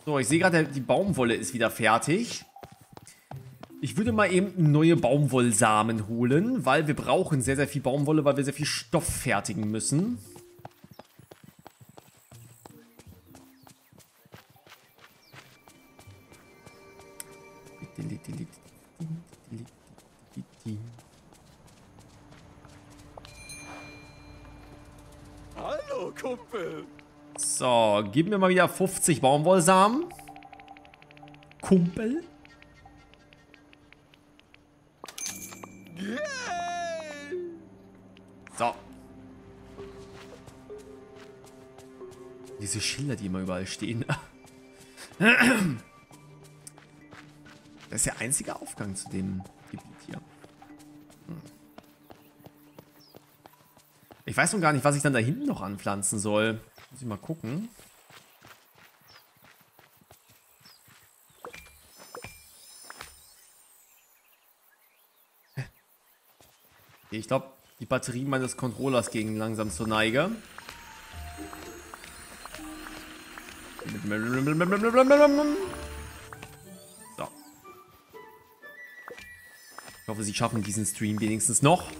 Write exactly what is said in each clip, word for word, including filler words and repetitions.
So, ich sehe gerade, die Baumwolle ist wieder fertig. Ich würde mal eben neue Baumwollsamen holen, weil wir brauchen sehr, sehr viel Baumwolle, weil wir sehr viel Stoff fertigen müssen. Hallo, Kumpel. So, gib mir mal wieder fünfzig Baumwollsamen. Kumpel. So. Diese Schilder, die immer überall stehen. Das ist der einzige Aufgang zu dem Gebiet hier. Hm. Ich weiß noch gar nicht, was ich dann da hinten noch anpflanzen soll. Muss ich mal gucken. Ich glaube, die Batterie meines Controllers gehen langsam zur Neige. So. Ich hoffe, sie schaffen diesen Stream wenigstens noch.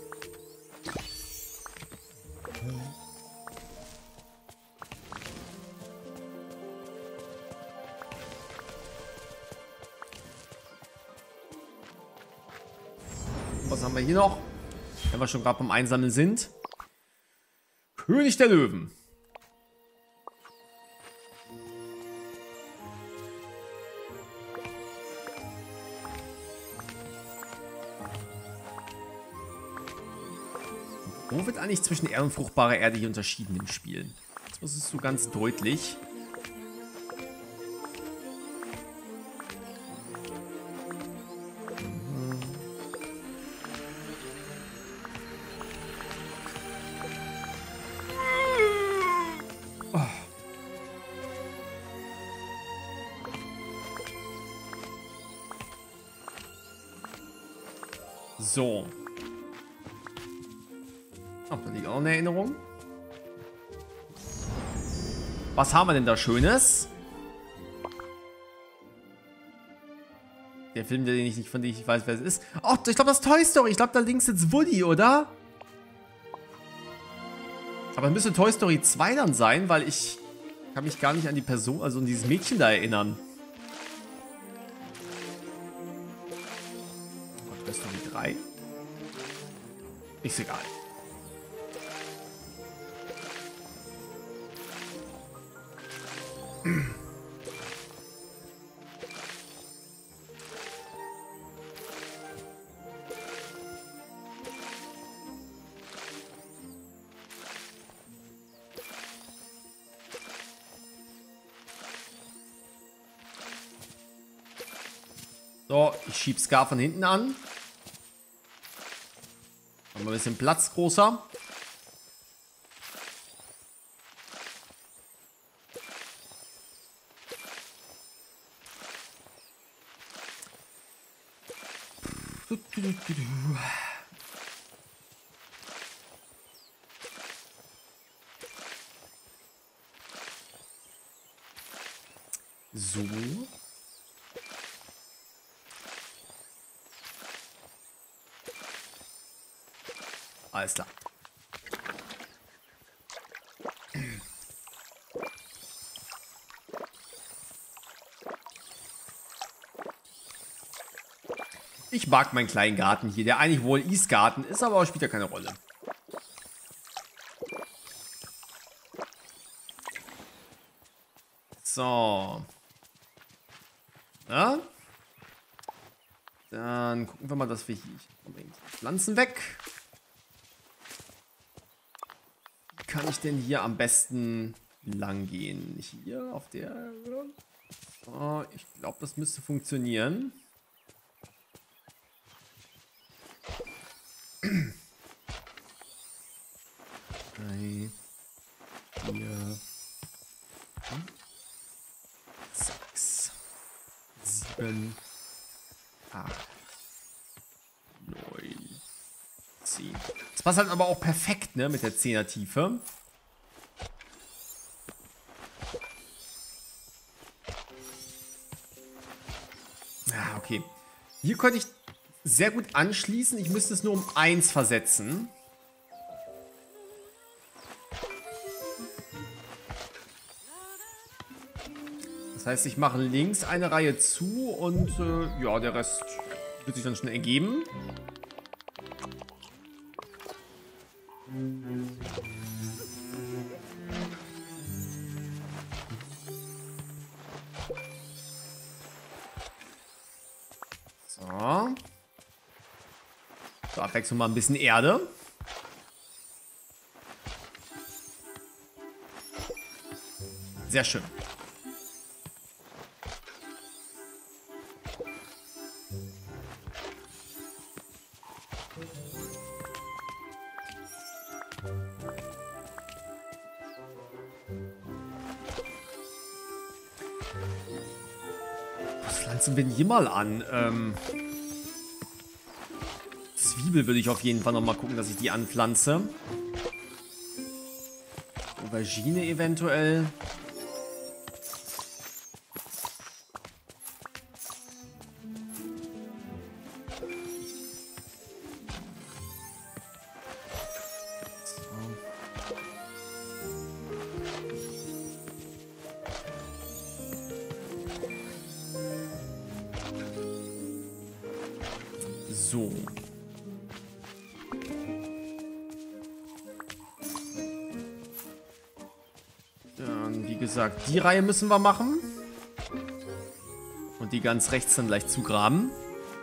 Was haben wir hier noch? Wenn wir schon gerade beim Einsammeln sind. König der Löwen. Wo wird eigentlich zwischen Erde und fruchtbarer Erde hier unterschieden im Spiel? Das ist so ganz deutlich. So. Oh, da liegt auch eine Erinnerung. Was haben wir denn da Schönes? Der Film, den ich nicht, von dem ich weiß, wer es ist. Oh, ich glaube, das ist Toy Story. Ich glaube, da links sitzt Woody, oder? Aber müsste Toy Story zwei dann sein, weil ich kann mich gar nicht an die Person, also an dieses Mädchen da erinnern. Toy Story drei. Ist egal. So, ich schieb Scar von hinten an. Haben wir ein bisschen Platz großer. So. Alles klar. Ich mag meinen kleinen Garten hier, der eigentlich wohl Eastgarten ist, aber spielt ja keine Rolle. So. Ja. Dann gucken wir mal, dass wir hier Pflanzen weg. Wie kann ich denn hier am besten lang gehen? Hier auf der... So, ich glaube, das müsste funktionieren. Drei, vier, fünf, sechs, sieben, acht, neun, zehn. Das passt halt aber auch perfekt, ne, mit der zehner Tiefe. Ja, okay. Hier könnte ich sehr gut anschließen. Ich müsste es nur um eins versetzen. Das heißt, ich mache links eine Reihe zu und äh, ja, der Rest wird sich dann schon ergeben. So. So, Abwechslung mal ein bisschen Erde. Sehr schön. Was pflanzen wir denn hier mal an? Ähm, Zwiebel würde ich auf jeden Fall noch mal gucken, dass ich die anpflanze. Aubergine eventuell. So. Dann, wie gesagt, die Reihe müssen wir machen. Und die ganz rechts dann gleich zugraben.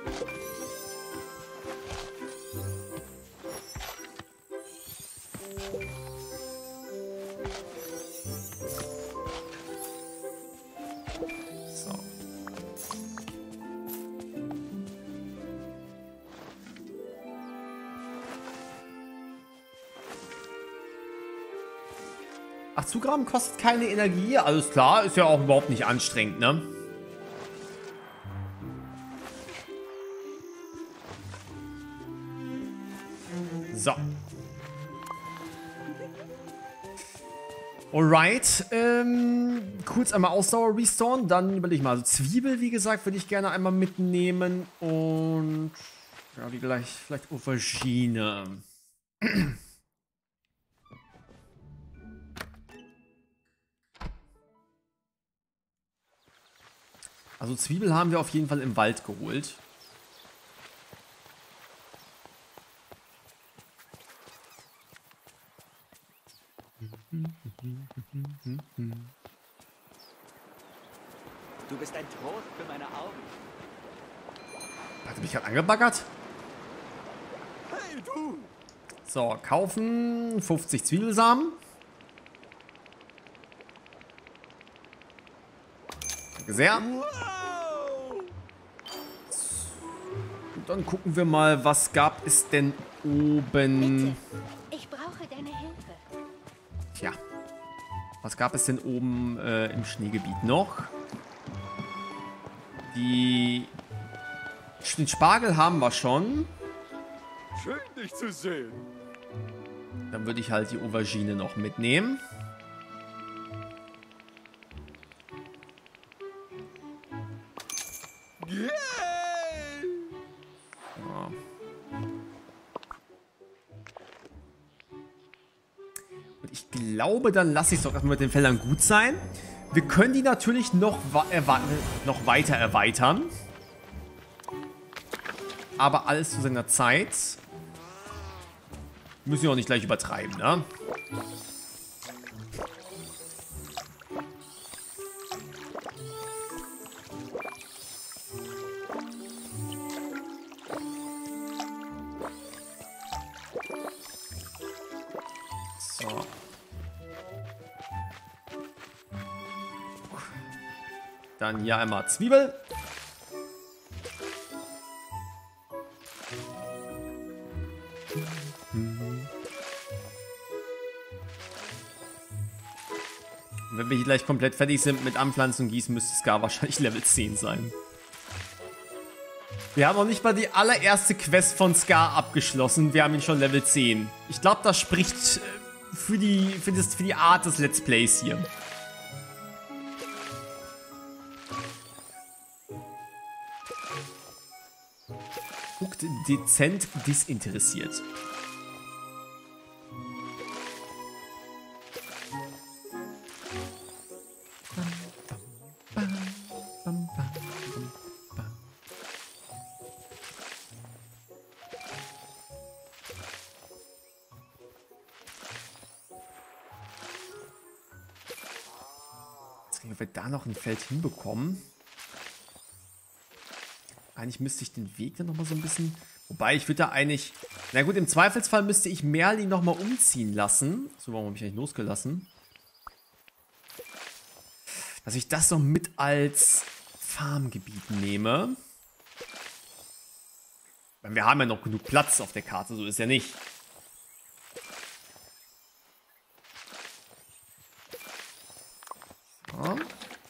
So. Ach, zugraben kostet keine Energie. Alles klar, ist ja auch überhaupt nicht anstrengend, ne? So. Alright. Ähm, kurz einmal Ausdauer restoren. Dann überlege ich mal. Also Zwiebel, wie gesagt, würde ich gerne einmal mitnehmen. Und ja, wie gleich vielleicht Aubergine. Also Zwiebel haben wir auf jeden Fall im Wald geholt. Du bist ein Trost für meine Augen. Hat er mich gerade angebaggert? Hey, du! So, kaufen fünfzig Zwiebelsamen. Danke sehr. Wow! Und dann gucken wir mal, was gab es denn oben? Ich brauche deine Hilfe. Tja. Was gab es denn oben äh, im Schneegebiet noch? Die... Den Spargel haben wir schon. Schön, dich zu sehen. Dann würde ich halt die Aubergine noch mitnehmen. Yay! Ja. Und ich glaube, dann lasse ich es doch erstmal mit den Feldern gut sein. Wir können die natürlich noch, noch weiter erweitern. Aber alles zu seiner Zeit. Müssen wir auch nicht gleich übertreiben, ne? So. Dann hier einmal Zwiebel. Wenn wir hier gleich komplett fertig sind mit Anpflanzen und Gießen, müsste Scar wahrscheinlich Level zehn sein. Wir haben noch nicht mal die allererste Quest von Scar abgeschlossen. Wir haben ihn schon Level zehn. Ich glaube, das spricht für die, für, das, für die Art des Let's Plays hier. Guckt dezent desinteressiert. Ob wir da noch ein Feld hinbekommen. Eigentlich müsste ich den Weg dann nochmal so ein bisschen... Wobei, ich würde da eigentlich... Na gut, im Zweifelsfall müsste ich Merlin nochmal umziehen lassen. So, warum habe ich eigentlich losgelassen? Dass ich das noch mit als Farmgebiet nehme. Weil wir haben ja noch genug Platz auf der Karte, so ist ja nicht. So.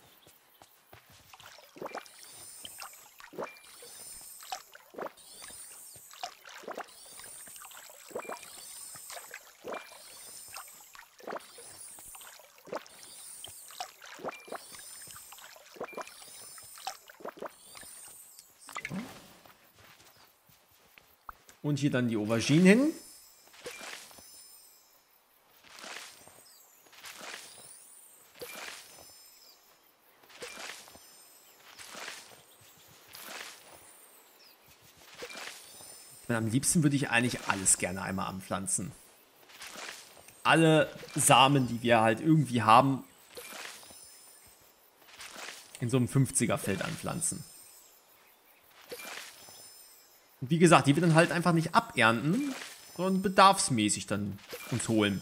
Und hier dann die Auberginen hin. Und am liebsten würde ich eigentlich alles gerne einmal anpflanzen. Alle Samen, die wir halt irgendwie haben, in so einem fünfziger Feld anpflanzen. Und wie gesagt, die wir dann halt einfach nicht abernten, sondern bedarfsmäßig dann uns holen.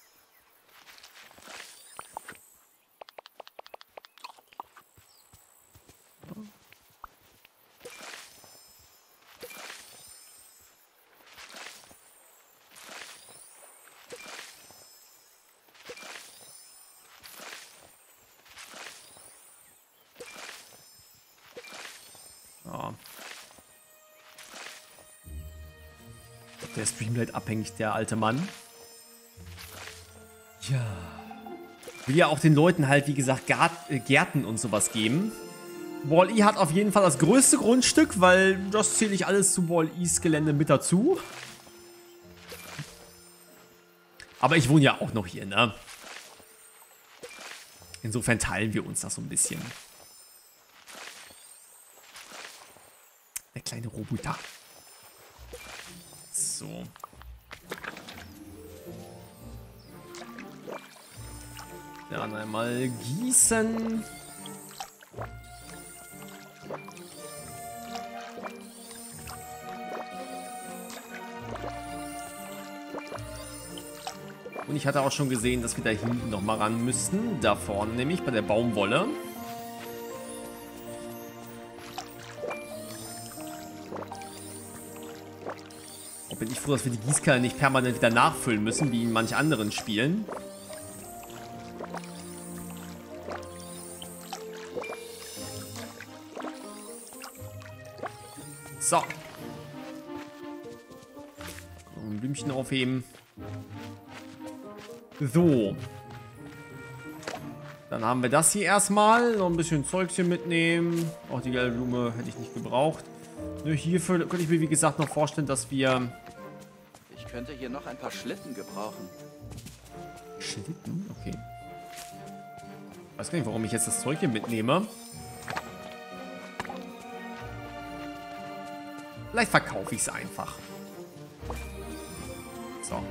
Ja. Der Streamlight abhängig, der alte Mann. Ja. Will ja auch den Leuten halt, wie gesagt, Gart äh, Gärten und sowas geben. Wall-E hat auf jeden Fall das größte Grundstück, weil das zähle ich alles zu Wall-E's Gelände mit dazu. Aber ich wohne ja auch noch hier, ne? Insofern teilen wir uns das so ein bisschen. Der kleine Roboter. So. Dann einmal gießen. Und ich hatte auch schon gesehen, dass wir da hinten noch mal ran müssten. Da vorne nämlich bei der Baumwolle. Bin ich froh, dass wir die Gießkanne nicht permanent wieder nachfüllen müssen, wie in manch anderen Spielen. So. Ein Blümchen aufheben. So. Dann haben wir das hier erstmal. Noch ein bisschen Zeugs hier mitnehmen. Auch die gelbe Blume hätte ich nicht gebraucht. Nur hierfür könnte ich mir, wie gesagt, noch vorstellen, dass wir... Ich könnte hier noch ein paar Schlitten gebrauchen. Schlitten? Okay. Ich weiß gar nicht, warum ich jetzt das Zeug hier mitnehme. Vielleicht verkaufe ich es einfach. So.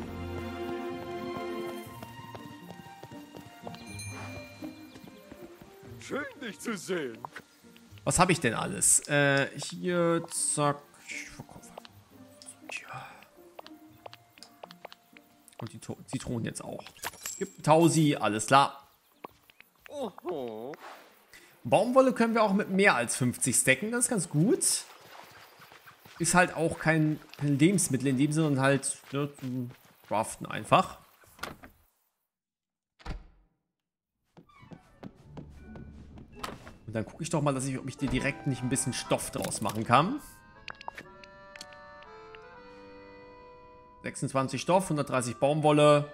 Schön, dich zu sehen. Was habe ich denn alles? Äh, hier, zack. Ich verkaufe. Ja. Und die to Zitronen jetzt auch. Gibt Tausi, alles klar. Oho. Baumwolle können wir auch mit mehr als fünfzig stacken, das ist ganz gut. Ist halt auch kein, kein Lebensmittel in dem Sinne, sondern halt ne, zum Craften einfach. Und dann gucke ich doch mal, dass ich, ob ich dir direkt nicht ein bisschen Stoff draus machen kann. sechsundzwanzig Stoff, hundertdreißig Baumwolle.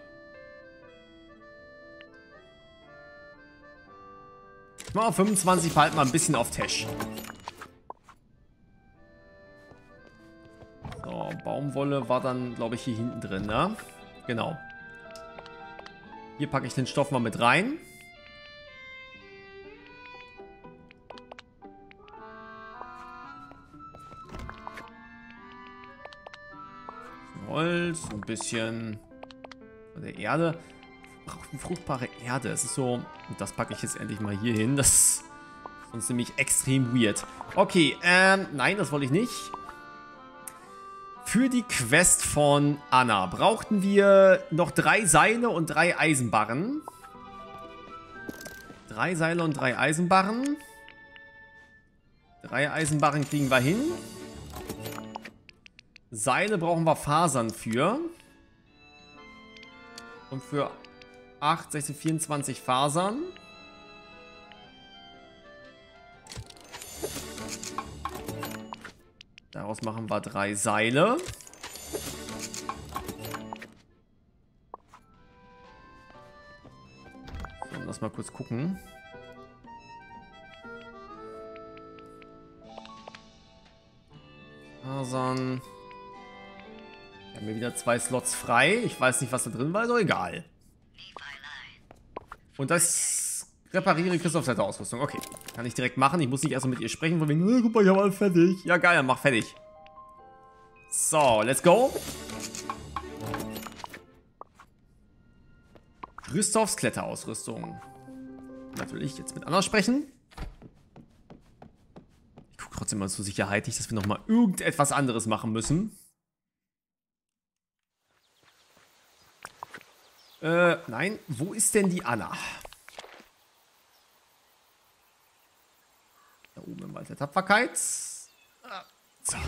Ich mache fünfundzwanzig, behalten mal ein bisschen auf Tash. Baumwolle war dann, glaube ich, hier hinten drin, ne? Genau. Hier packe ich den Stoff mal mit rein. Holz, ein bisschen von der Erde. Wir brauchen fruchtbare Erde. Es ist so, und das packe ich jetzt endlich mal hier hin. Das ist sonst nämlich extrem weird. Okay, ähm, nein, das wollte ich nicht. Für die Quest von Anna brauchten wir noch drei Seile und drei Eisenbarren. Drei Seile und drei Eisenbarren. Drei Eisenbarren kriegen wir hin. Seile brauchen wir Fasern für. Und für acht, sechzehn, vierundzwanzig Fasern. Daraus machen wir drei Seile. So, lass mal kurz gucken. Fasern. Wir haben hier wieder zwei Slots frei. Ich weiß nicht, was da drin war, ist doch egal. Und das repariere Christophs Seite Ausrüstung. Okay, kann ich direkt machen. Ich muss nicht erst mal mit ihr sprechen, von wegen, guck mal, ich habe alles fertig. Ja, geil, dann mach fertig. So, let's go. Christophs Kletterausrüstung. Natürlich jetzt mit Anna sprechen. Ich gucke trotzdem mal zur Sicherheit, nicht, dass wir nochmal irgendetwas anderes machen müssen. Äh, nein. Wo ist denn die Anna? Da oben im Wald der Tapferkeit. Ah, so.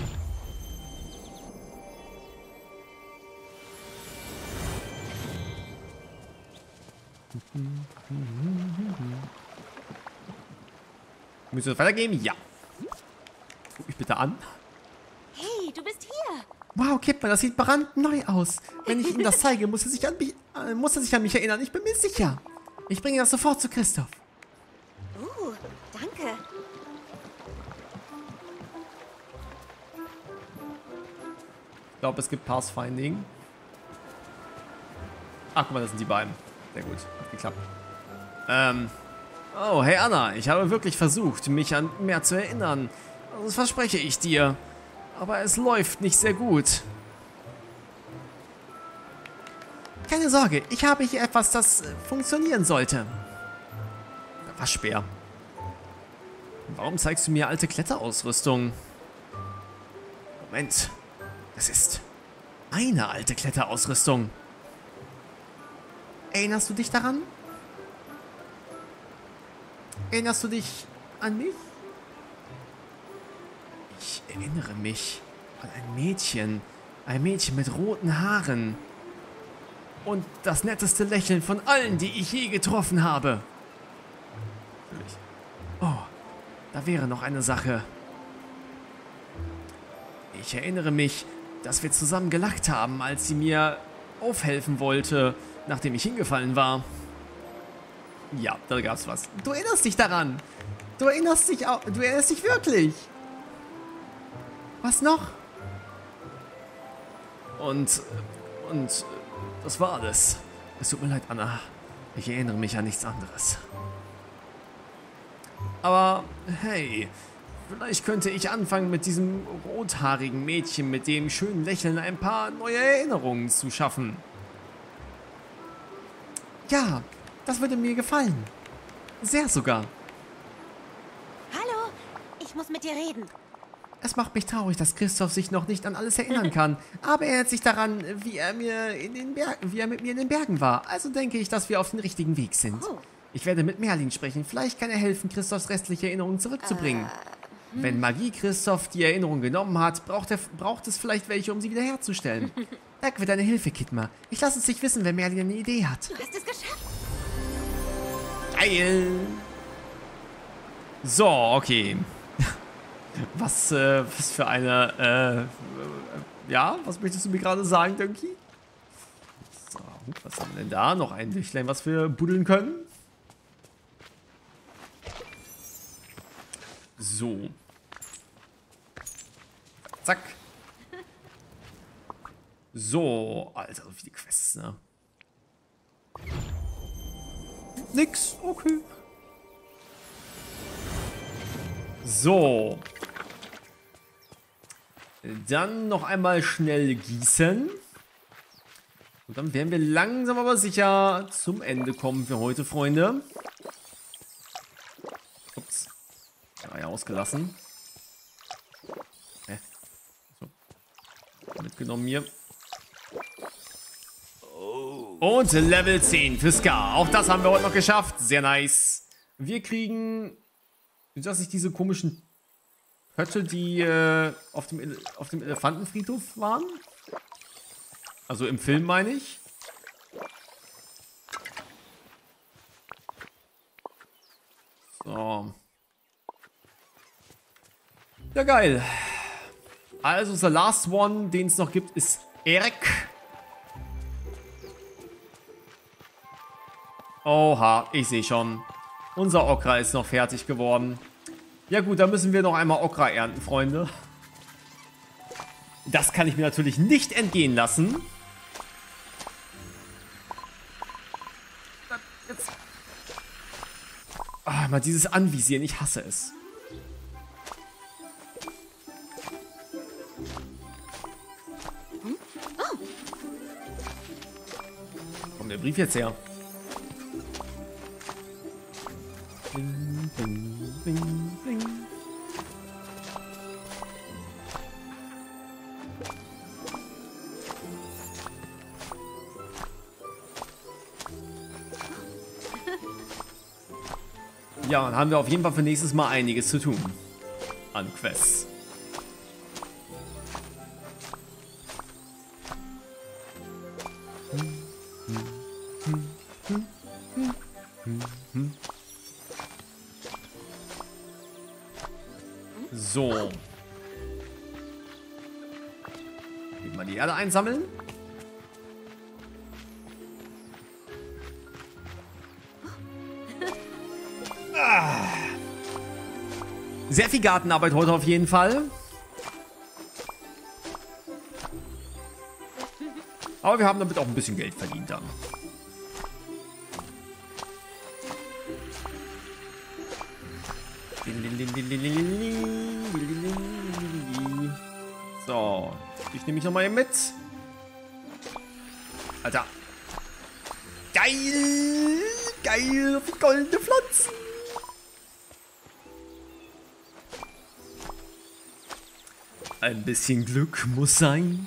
Müssen wir weitergehen? Ja. Guck mich bitte an. Hey, du bist hier. Wow, Kipper, das sieht brandneu aus. Wenn ich ihm das zeige, muss er sich an mich, äh, muss er sich an mich erinnern. Ich bin mir sicher. Ich bringe das sofort zu Christoph. Uh, danke. Ich glaube, es gibt Pathfinding. Ach, guck mal, das sind die beiden. Sehr gut, hat geklappt. Ähm. Oh, hey Anna, ich habe wirklich versucht, mich an mehr zu erinnern. Das verspreche ich dir. Aber es läuft nicht sehr gut. Keine Sorge, ich habe hier etwas, das äh, funktionieren sollte. Waschbär. Warum zeigst du mir alte Kletterausrüstung? Moment. Das ist meine alte Kletterausrüstung. Erinnerst du dich daran? Erinnerst du dich an mich? Ich erinnere mich an ein Mädchen. Ein Mädchen mit roten Haaren. Und das netteste Lächeln von allen, die ich je getroffen habe. Oh, da wäre noch eine Sache. Ich erinnere mich, dass wir zusammen gelacht haben, als sie mir aufhelfen wollte, nachdem ich hingefallen war. Ja, da gab's was. Du erinnerst dich daran. Du erinnerst dich auch. Du erinnerst dich wirklich. Was noch? Und, und, das war alles. Es tut mir leid, Anna. Ich erinnere mich an nichts anderes. Aber, hey, vielleicht könnte ich anfangen, mit diesem rothaarigen Mädchen mit dem schönen Lächeln ein paar neue Erinnerungen zu schaffen. Ja, das würde mir gefallen. Sehr sogar. Hallo, ich muss mit dir reden. Es macht mich traurig, dass Christoph sich noch nicht an alles erinnern kann. Aber er erinnert sich daran, wie er, mir in den Bergen, wie er mit mir in den Bergen war. Also denke ich, dass wir auf dem richtigen Weg sind. Oh. Ich werde mit Merlin sprechen. Vielleicht kann er helfen, Christophs restliche Erinnerungen zurückzubringen. Äh, hm. Wenn Magie Christoph die Erinnerung genommen hat, braucht, er, braucht es vielleicht welche, um sie wiederherzustellen. Danke für deine Hilfe, Kidma. Ich lasse es dich wissen, wenn Merlin eine Idee hat. Du hast es geschafft. Geil. So, okay. Was, äh, was für eine, äh, ja, was möchtest du mir gerade sagen, Dönki? So, was haben wir denn da? Noch ein Lichtlein, was wir buddeln können? So. Zack. So, Alter, so viele Quests, ne? Nix, okay. So. Dann noch einmal schnell gießen. Und dann werden wir langsam aber sicher zum Ende kommen für heute, Freunde. Ups. Ja, ja, ausgelassen. Hä? So. Mitgenommen hier. Und Level zehn für Scar. Auch das haben wir heute noch geschafft. Sehr nice. Wir kriegen... Sind das nicht diese komischen Hötte, die äh, auf, dem Ele auf dem Elefantenfriedhof waren? Also im Film, meine ich. So. Ja, geil. Also, der last one, den es noch gibt, ist Erk. Oha, ich sehe schon. Unser Okra ist noch fertig geworden. Ja gut, dann müssen wir noch einmal Okra ernten, Freunde. Das kann ich mir natürlich nicht entgehen lassen. Jetzt. Ah, mal dieses Anvisieren, ich hasse es. Kommt der Brief jetzt her? Bling, bling, bling, bling. Ja, dann haben wir auf jeden Fall für nächstes Mal einiges zu tun an Quests. So. Mal die Erde einsammeln. Ah. Sehr viel Gartenarbeit heute auf jeden Fall. Aber wir haben damit auch ein bisschen Geld verdient dann. So, ich nehme mich nochmal hier mit. Alter. Geil! Geil! Goldene Pflanzen! Ein bisschen Glück muss sein.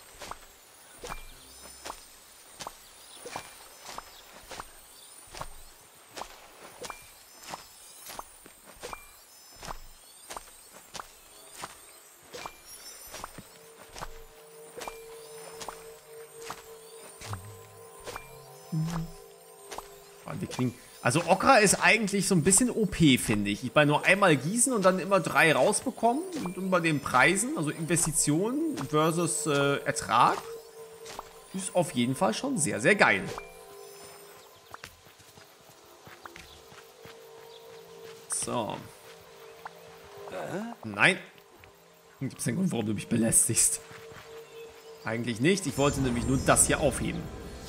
Wir kriegen, also Okra ist eigentlich so ein bisschen O P, finde ich. Ich bei nur einmal gießen und dann immer drei rausbekommen. Und bei den Preisen, also Investitionen versus äh, Ertrag, ist auf jeden Fall schon sehr, sehr geil. So. Nein. Gibt es einen Grund, warum du mich belästigst? Eigentlich nicht. Ich wollte nämlich nur das hier aufheben.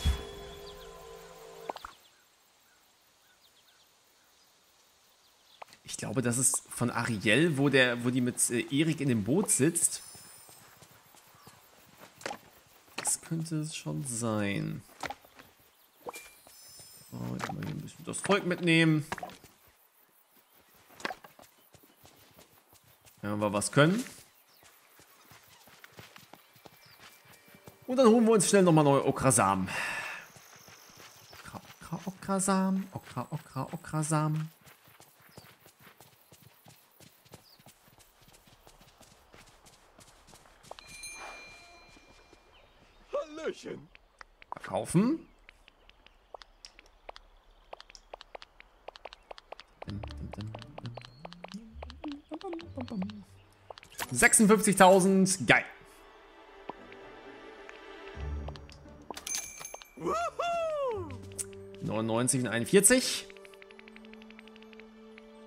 Ich glaube, das ist von Ariel, wo, der, wo die mit äh, Erik in dem Boot sitzt. Das könnte es schon sein. So, jetzt mal hier ein bisschen das Zeug mitnehmen. Wenn wir was können. Und dann holen wir uns schnell nochmal neue Okrasamen. Okra, Okra, Okrasamen. Okra, Okra, Okrasamen. Hallöchen. Verkaufen. sechsundfünfzigtausend. Geil. neunundneunzig und einundvierzig.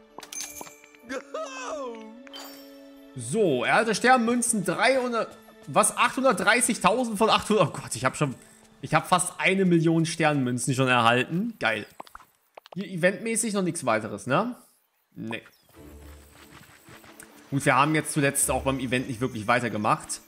So, erhalte Sternmünzen dreihundert. Was? achthundertdreißigtausend von achthundert? Oh Gott, ich habe schon... Ich habe fast eine Million Sternmünzen schon erhalten. Geil. Hier eventmäßig noch nichts weiteres, ne? Nee. Gut, wir haben jetzt zuletzt auch beim Event nicht wirklich weitergemacht.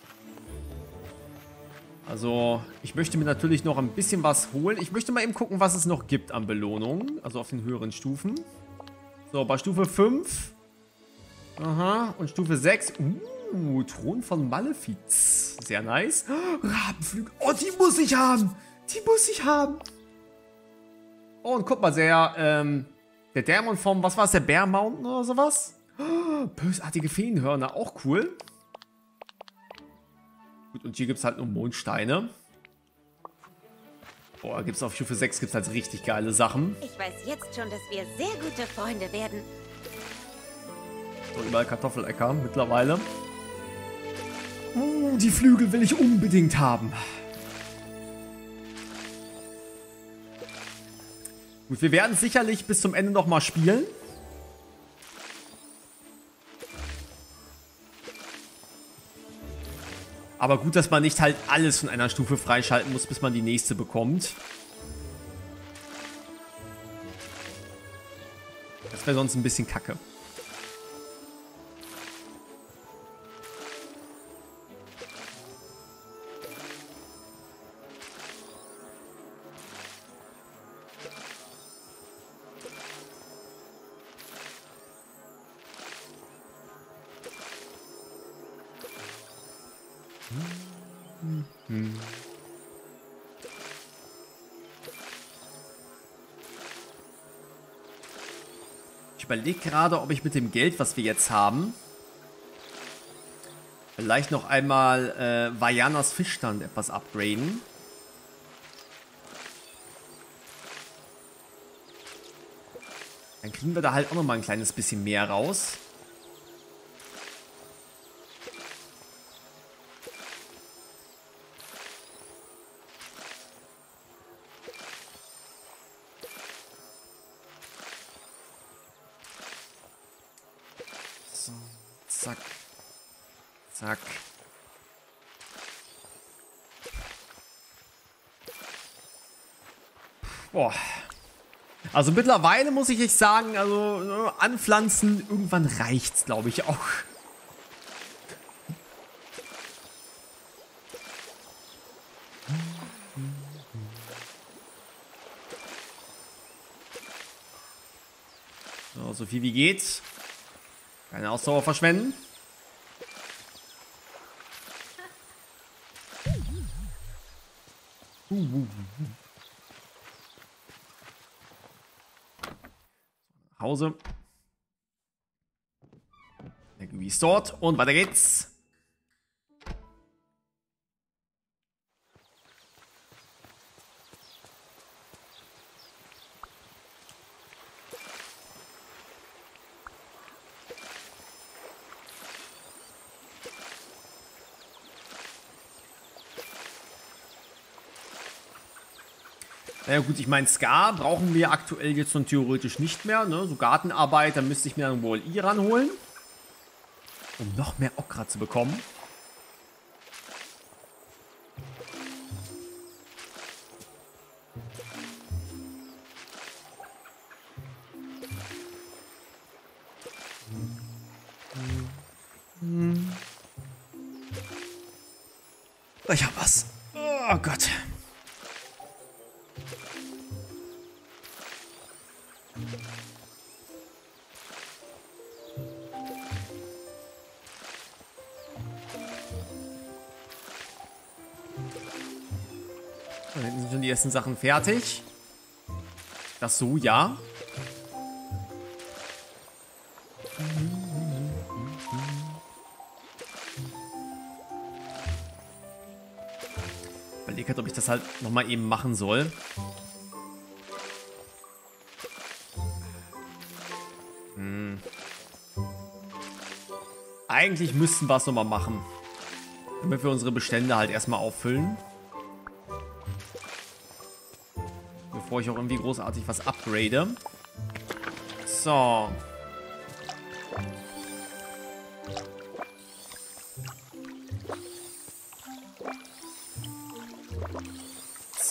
Also, ich möchte mir natürlich noch ein bisschen was holen. Ich möchte mal eben gucken, was es noch gibt an Belohnungen. Also auf den höheren Stufen. So, bei Stufe fünf. Aha, und Stufe sechs. Uh, Thron von Malefiz. Sehr nice. Oh, Rabenflügel. Oh, die muss ich haben. Die muss ich haben. Oh, und guck mal, der, ähm, der Dämon vom, was war es, der Bear Mountain oder sowas? Oh, bösartige Feenhörner, auch cool. Gut, und hier gibt es halt nur Mondsteine. Boah, gibt es auf Stufe sechs gibt's halt richtig geile Sachen. Ich weiß jetzt schon, dass wir sehr gute Freunde werden. So, überall Kartoffelecker mittlerweile. Oh, die Flügel will ich unbedingt haben. Gut, wir werden sicherlich bis zum Ende nochmal spielen. Aber gut, dass man nicht halt alles von einer Stufe freischalten muss, bis man die nächste bekommt. Das wäre sonst ein bisschen kacke. Hm. Ich überlege gerade, ob ich mit dem Geld, was wir jetzt haben, vielleicht noch einmal äh, Vajanas Fischstand etwas upgraden. Dann kriegen wir da halt auch noch mal ein kleines bisschen mehr raus. Zack. Zack. Boah. Also mittlerweile muss ich echt sagen, also ne, anpflanzen, irgendwann reicht's, glaube ich, auch. So, so viel wie geht. Keine Ausdauer verschwenden. Uh, uh, uh. Hause. Restored und weiter geht's. Naja gut, ich meine, Scar brauchen wir aktuell jetzt schon theoretisch nicht mehr. Ne? So Gartenarbeit, da müsste ich mir dann wohl I ranholen. Um noch mehr Okra zu bekommen. Ich hab was. Oh Gott. Da hinten sind schon die ersten Sachen fertig. Das so, ja. Überlegt halt, ob ich das halt nochmal eben machen soll. Hm. Eigentlich müssten wir es nochmal machen. Damit wir unsere Bestände halt erstmal auffüllen. Bevor ich auch irgendwie großartig was upgrade. So.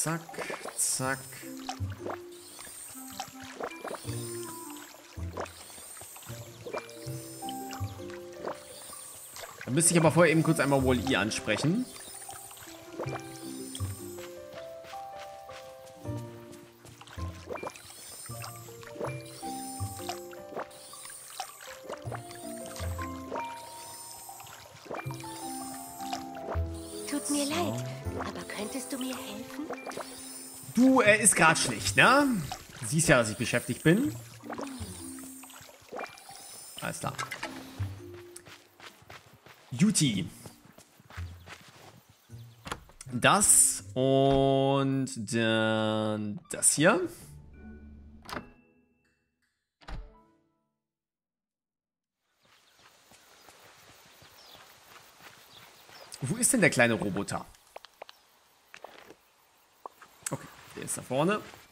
Zack, zack. Da müsste ich aber vorher eben kurz einmal Wall-E ansprechen. Tut mir leid, aber könntest du mir helfen? Du, er ist gerade schlecht, ne? Du siehst ja, dass ich beschäftigt bin. Alles klar. Juti. Das und dann das hier. Wo ist denn der kleine Roboter? Okay, der ist da vorne.